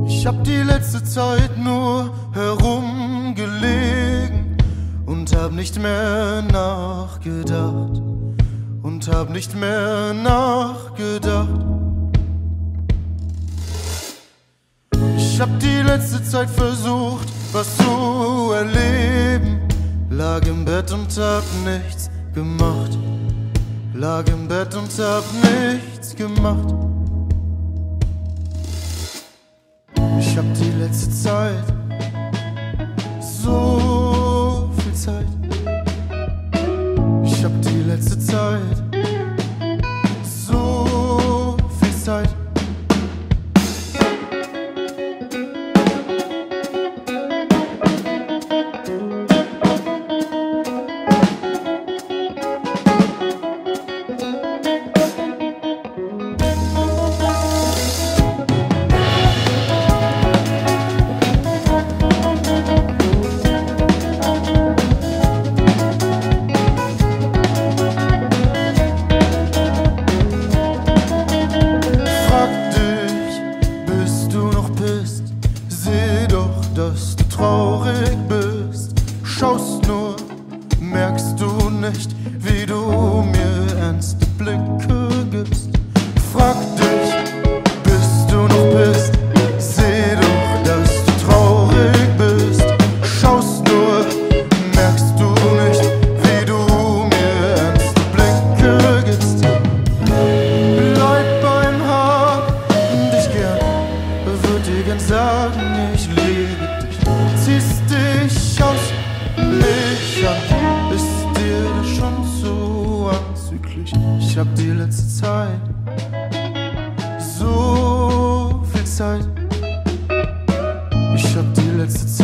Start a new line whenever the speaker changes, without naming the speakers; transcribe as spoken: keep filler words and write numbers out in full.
Ich hab die letzte Zeit nur herumgelegen und hab nicht mehr nachgedacht und hab nicht mehr nachgedacht. Ich hab die letzte Zeit versucht, was zu erleben, lag im Bett und hab nichts gemacht, lag im Bett und hab nichts gemacht. Ich hab die letzte Zeit, so viel Zeit. Ich hab die letzte Zeit, so viel Zeit. Zeit. Ich hab die letzte Zeit.